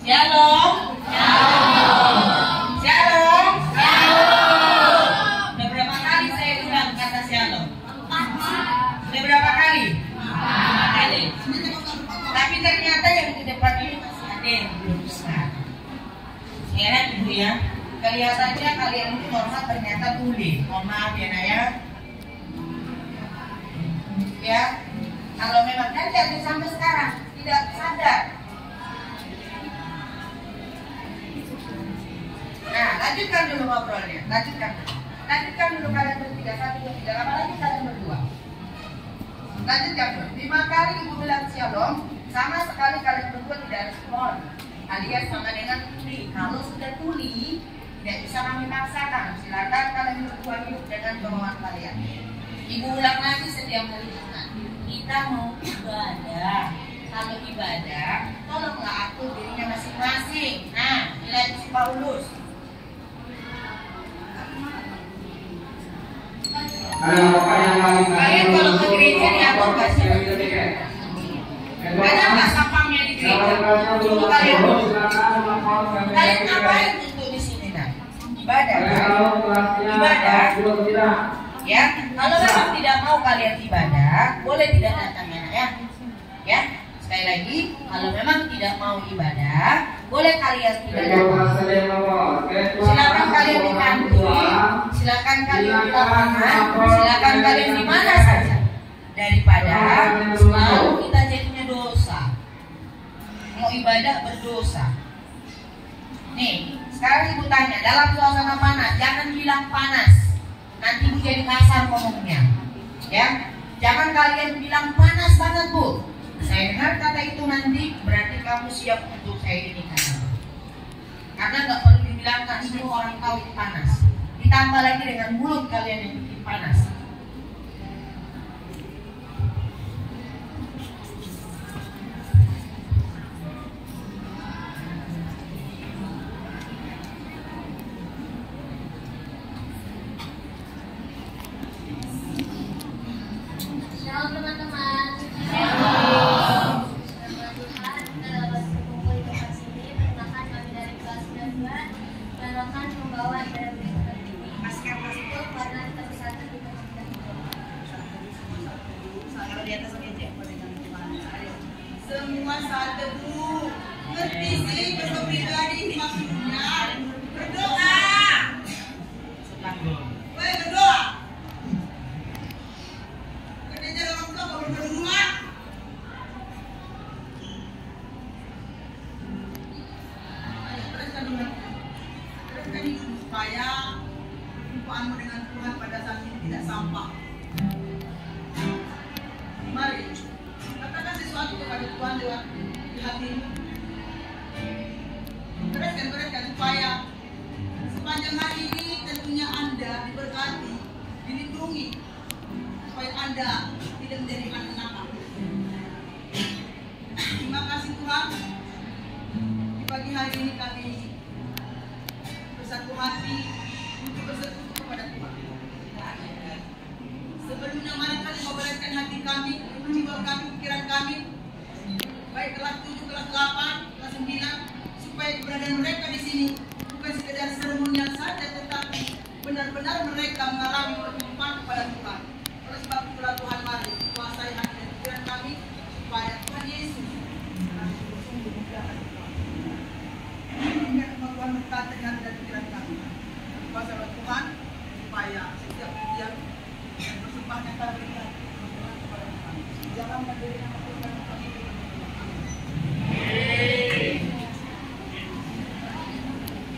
Shalom. Shalom. Shalom. Udah berapa kali saya ulang kata shalom? 4. Udah berapa kali? 4 kali. Tapi ternyata yang di depan ini masih ada yang belum besar. Heran ibu ya. Kelihatannya kalian itu normal, ternyata tuli. Mohon maaf ya Nak ya. Ya, kalau memang kan jadi sampai sekarang tidak sadar. Nah, lanjutkan dulu ngobrolnya. Lanjutkan dulu kalian bertiga, 1, 2, 3. Lama lagi kalian berdua. Lanjutkan dulu. 5 kali ibu bilang shalom, sama sekali kalian berdua tidak respon. Alias sama dengan tuli. Kalau sudah tuli, tidak bisa kami paksakan. Silakan kalian berdua hidup dengan kemauan kalian. Ibu ulang lagi setiap kali ingat. Kita mau ibadah. Kalau ibadah, tolonglah atur dirinya masing-masing. Nah, nilai si Paulus. Kalian kalau ke gereja diatur nggak sih? Ada nggak sapamnya di gereja? Tunggu kalian dulu. Kalian ngapain untuk di sini nak? Ibadah. Ibadah. Ya, kalau memang tidak mau kalian ibadah, boleh tidak datang ya. Ya, sekali lagi, kalau memang tidak mau ibadah, boleh kalian tidak datang. Silakan kalian di kantin, silakan kalian di lapangan, silakan kalian di mana saja. Daripada selalu kita jadinya dosa. Mau ibadah berdosa. Nih, sekarang ibu tanya, dalam suasana panas, jangan bilang panas. Nanti ibu jadi kasar ngomongnya. Ya, jangan kalian bilang panas banget bu. Saya dengar kata itu nanti berarti kamu siap untuk saya ini kan. Karena nggak perlu dibilangkan semua orang tahu itu panas. Ditambah lagi dengan mulut kalian yang bikin panas. Shalom teman-teman. Membawa ibadah berikut ini untuk karena kita bersatu di Kalau di atas meja semua satu bu, ngerti sih berbeda ini maksudnya berdoa. Woi berdoa. Kerja orang tua kalau berdoa. Supaya perjumpaanmu dengan Tuhan pada saat ini tidak sampah. Mari katakan sesuatu kepada Tuhan lewat di hatimu. Bereskan supaya sepanjang hari ini tentunya Anda diberkati, dilindungi, supaya Anda tidak menjadi anak-anak. Terima kasih Tuhan. Di pagi hari ini kami bersatu hati untuk bersekutu kepada Tuhan. Sebelumnya mari kami membereskan hati kami, jiwa kami, pikiran kami, baik kelas 7, kelas 8, kelas 9, supaya keberadaan mereka di sini bukan sekedar seremonial saja, tetapi benar-benar mereka mengalami perjumpaan kepada Tuhan. Oleh sebab itulah Tuhan mari kuasai hati dan pikiran kami supaya Tuhan Yesus bersungguh mudah. Ingat kemampuan berkata hati dan pikiran kami. Kuasa Tuhan supaya setiap ujian dan persembahan yang kami berikan kepada Tuhan. Jangan berdiri nama Tuhan kami.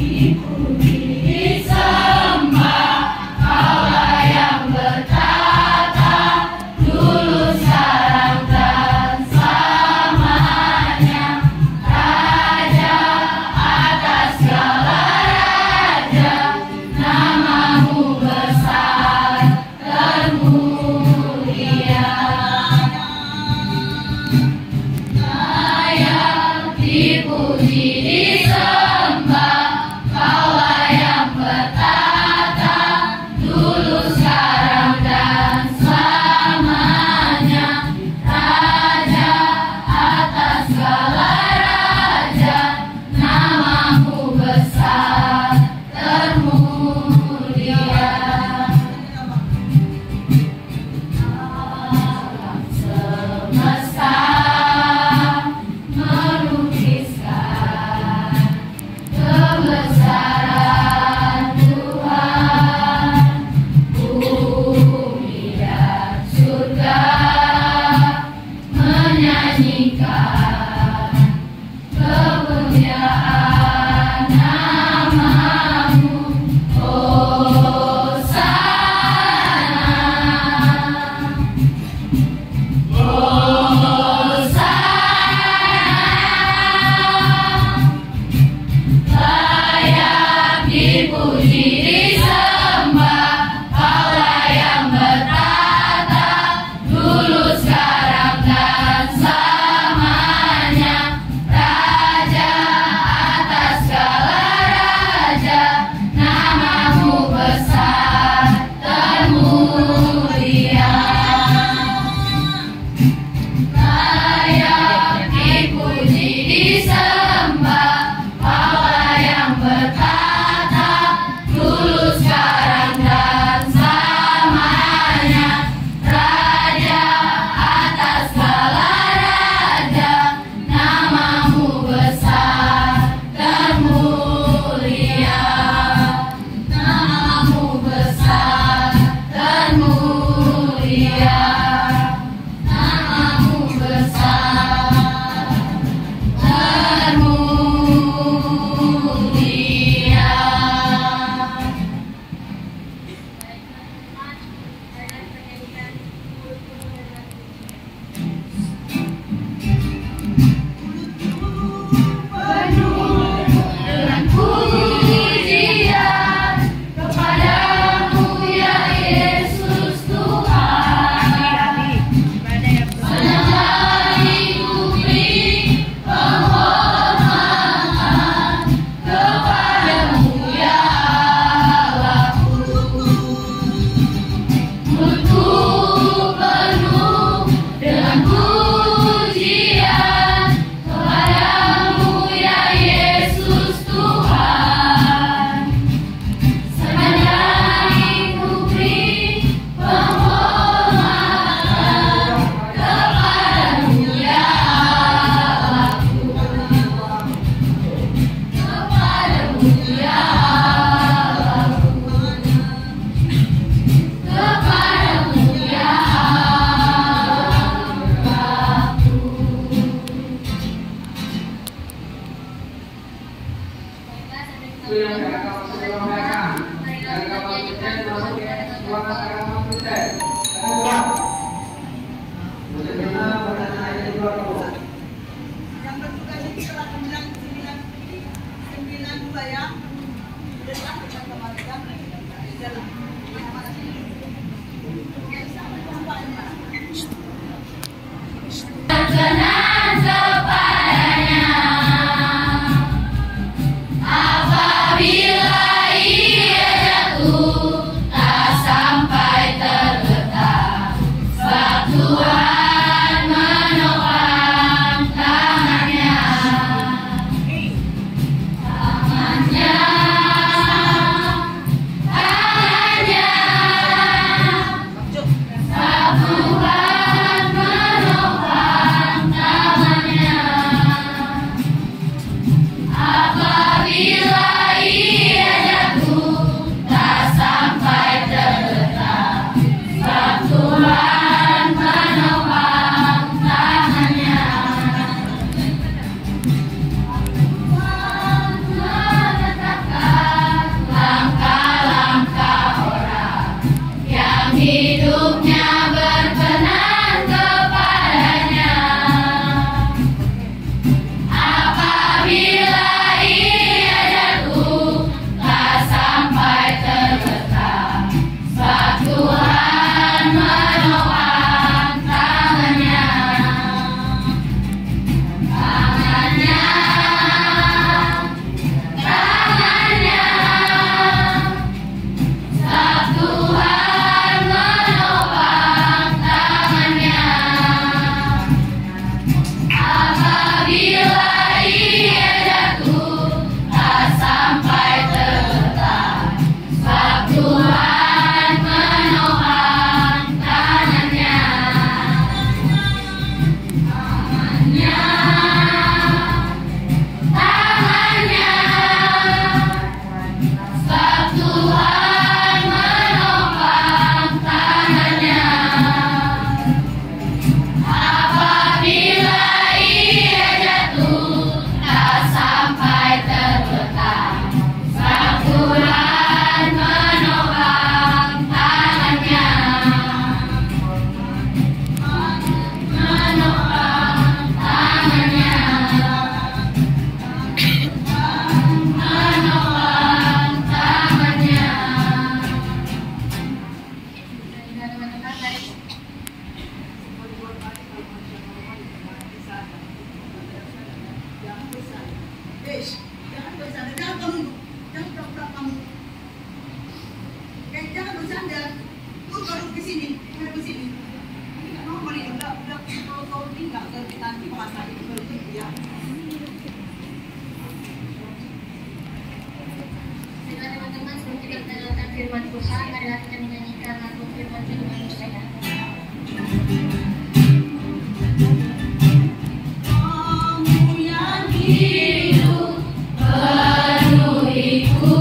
Tuhan firman Tuhan, marilah kita menyanyikan lagu firman saya. Kamu yang hidup penuhiku,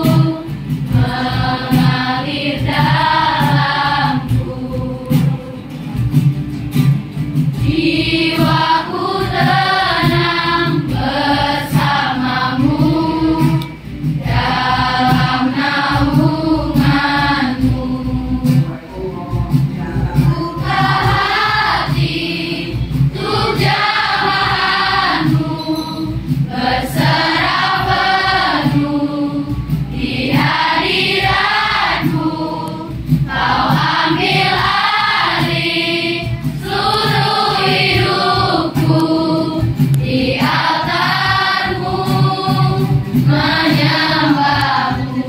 mengalir dalamku, jiwaku tenang bersamamu dalam naunganmu. Buka hati untuk jamahanmu, berserah penuh di hadiratmu. Kau ambil alih seluruh hidupku, di altarmu menyembahmu.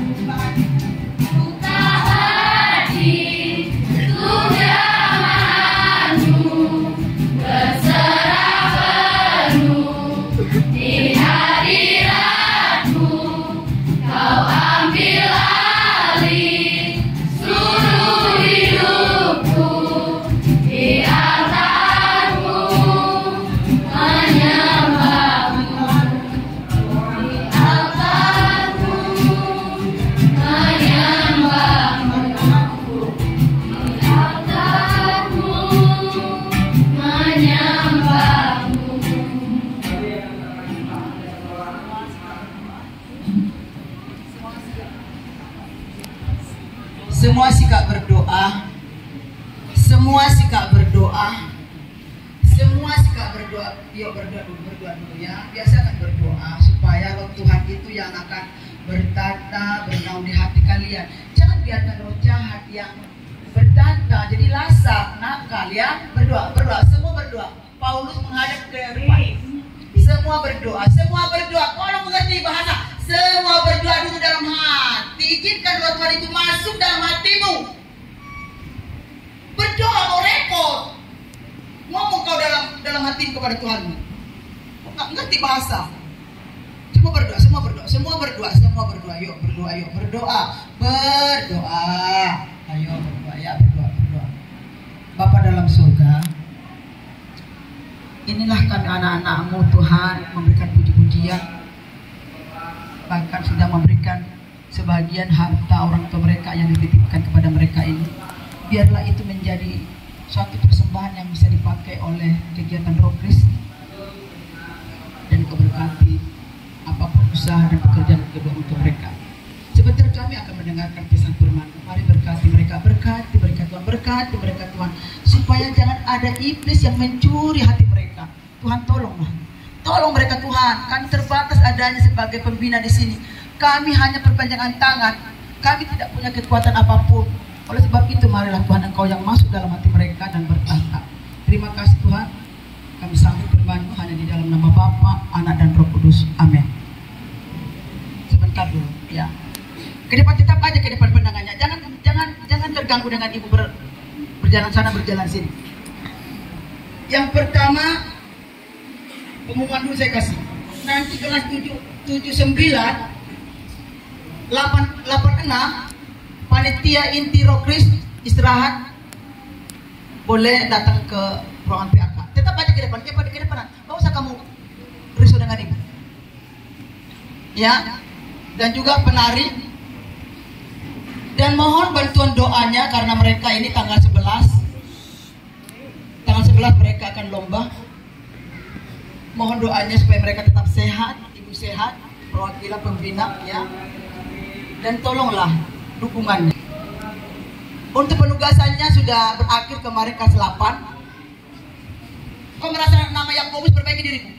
Buka hati untuk jamahanmu, berserah penuh di hadiratmu. Kau ambil alih seluruh hidupku, di altarmu menyembahmu. Di altarmu menyembahmu. Di altarmu menyembahmu. Semua sikap berdoa, semua sikap berdoa, semua sikap berdoa. Yuk berdoa dulu ya. Biasakan berdoa supaya roh Tuhan itu yang akan bertata, bernaung di hati kalian. Jangan biarkan roh jahat yang bertata jadi lasak, nakal ya. Berdoa, semua berdoa. Paulus menghadap ke depan. Semua berdoa. Kalau mengerti bahasa, semua berdoa dulu dalam hati. Izinkan roh Tuhan itu masuk dalam hatimu. Berdoa mau repot. Ngomong kau dalam hati kepada Tuhanmu. Nggak ngerti bahasa. Semua berdoa. Yuk berdoa. Ayo berdoa ya, berdoa. Bapa dalam surga, inilah kami anak-anak-Mu Tuhan, memberikan puji-pujian, bahkan sudah memberikan sebagian harta orang tua mereka yang dititipkan kepada mereka ini. Biarlah itu menjadi suatu persembahan yang bisa dipakai oleh kegiatan Roh Kristi, dan Kau berkati apapun usaha dan pekerjaan kedua untuk mereka. Sebentar kami akan mendengarkan pesan firman. Mari berkati mereka Tuhan, supaya jangan ada iblis yang mencuri hati mereka. Tuhan tolong mereka Tuhan. Kami terbatas adanya sebagai pembina di sini. Kami hanya perpanjangan tangan. Kami tidak punya kekuatan apapun. Oleh sebab itu marilah Tuhan Engkau yang masuk dalam hati mereka dan bertata. Terima kasih Tuhan. Kami sambut firman-Mu hanya di dalam nama Bapa, Anak dan Roh Kudus. Amin. Sebentar dulu ya. Ke depan, tetap aja ke depan pandangannya. Jangan terganggu dengan ibu berjalan sana berjalan sini. Yang pertama, pengumuman dulu saya kasih. Nanti kelas 79 86 panitia inti Roh Kristi istirahat, boleh datang ke ruangan PAK. Tetap aja ke depan. Gak usah kamu risau dengan ibu. Ya. Dan juga penari. Dan mohon bantuan doanya karena mereka ini tanggal 11 mereka akan lomba. Mohon doanya supaya mereka tetap sehat, ibu sehat, perwakilan pembina ya. Dan tolonglah dukungannya. Untuk penugasannya sudah berakhir kemarin kelas 8. Kau merasa nama Yakobus, perbaiki dirimu.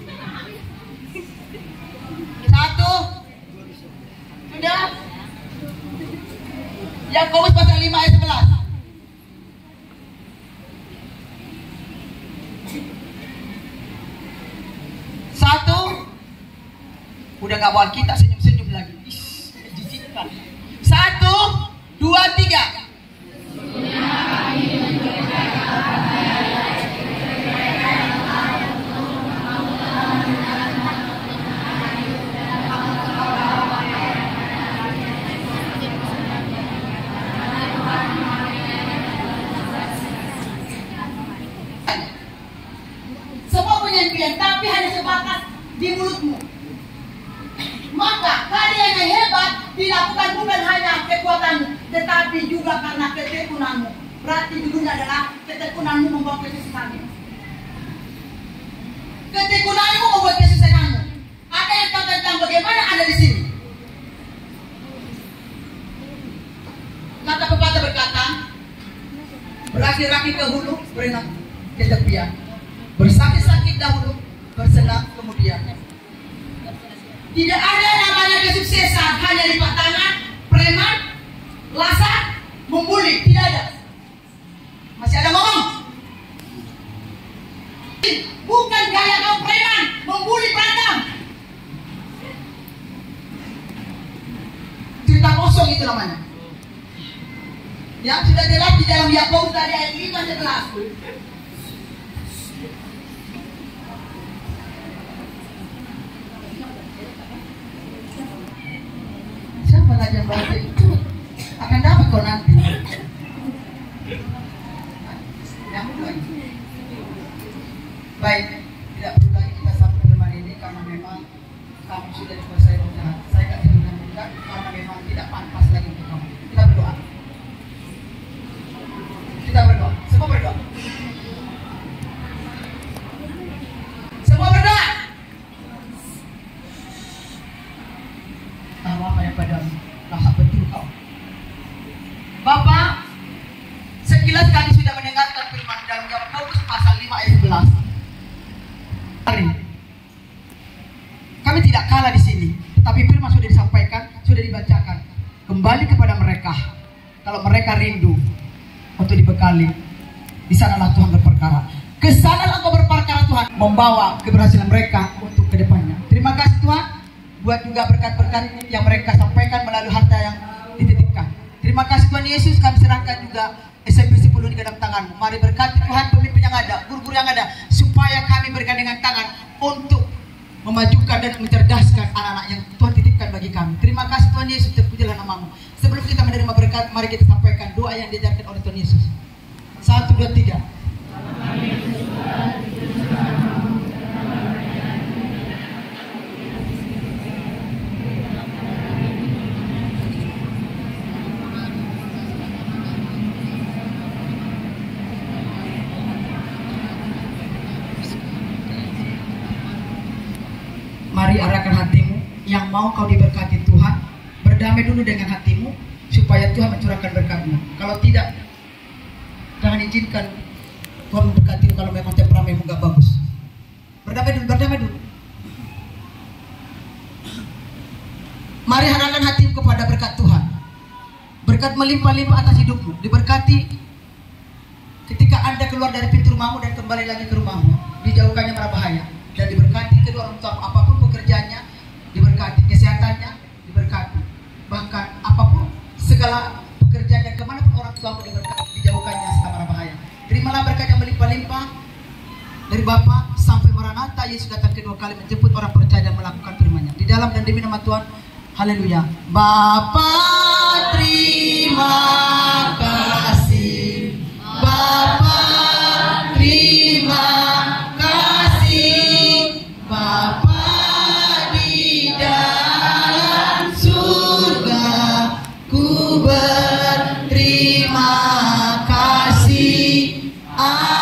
1 sudah. Yakobus pasal 5 ayat 11. Udah gak bawa kita, senyum-senyum lagi. Jijikkan. 1, 2, 3. dilakukan bukan hanya kekuatanmu, tetapi juga karena ketekunanmu. Berarti judulnya adalah ketekunanmu membawa kesuksesanmu. Ketekunanmu membuat kesuksesanmu. Ada yang tahu tentang bagaimana ada di sini? Kata pepatah berkata, berakit-rakit ke hulu, berenang ke tepian. Bersakit-sakit dahulu, bersenang kemudian. Tidak ada namanya kesuksesan hanya lipat tangan, preman, lasak, membuli. Tidak ada. Masih ada ngomong? Bukan gaya kaum preman, membuli pantang. Cerita kosong itu namanya. Yang sudah jelas di dalam Yakobus tadi ayat 5:11. Siapa saja baca itu akan dapat kau nanti. Yang kedua ini. Baik, tidak perlu lagi kita sambung firman ini karena memang kamu sudah dikuasai roh jahat. Saya kasih menambahkan karena memang tidak pantas lagi untuk kamu. Kita berdoa. Kita berdoa. Semua berdoa. Semua berdoa. Tahu apa yang padamu? Lahap betul kau. Bapak, sekilas kami sudah mendengarkan firman dalam Yakobus pasal 5 ayat 11. Kami tidak kalah di sini, tapi firman sudah disampaikan, sudah dibacakan. Kembali kepada mereka. Kalau mereka rindu untuk dibekali, di sanalah Tuhan berperkara. Kesanalah Engkau berperkara Tuhan, membawa keberhasilan mereka untuk kedepannya. Terima kasih Tuhan, buat juga berkat-berkat yang mereka sampaikan melalui harta yang dititipkan. Terima kasih Tuhan Yesus, kami serahkan juga SMP 10 di dalam tangan-Mu. Mari berkati Tuhan pemimpin yang ada, guru-guru yang ada, supaya kami bergandengan tangan untuk memajukan dan mencerdaskan anak-anak yang Tuhan titipkan bagi kami. Terima kasih Tuhan Yesus, terpujilah nama-Mu. Sebelum kita menerima berkat, mari kita sampaikan doa yang diajarkan oleh Tuhan Yesus. 1, 2, 3. Mari arahkan hatimu yang mau kau diberkati Tuhan. Berdamai dulu dengan hatimu supaya Tuhan mencurahkan berkat-Mu. Kalau tidak, jangan izinkan Tuhan memberkatimu kalau memang temperamenmu gak bagus. Berdamai dulu, berdamai dulu. Mari arahkan hatimu kepada berkat Tuhan. Berkat melimpah-limpah atas hidupmu. Diberkati ketika Anda keluar dari pintu rumahmu dan kembali lagi ke rumahmu. Dijauhkannya mara bahaya. Dan diberkati kedua orang tua, apapun pekerjaannya diberkati, kesehatannya diberkati, bahkan apapun segala pekerjaan dan kemanapun orang tua diberkati, dijauhkannya segala bahaya. Terimalah berkat yang melimpah-limpah dari Bapa sampai Maranatha. Yesus datang kedua kali menjemput orang percaya dan melakukan firman-Nya. Di dalam dan demi nama Tuhan, haleluya. Bapa, terima kasih. Bapa, terima Bapa di dalam surga, ku berterima kasih.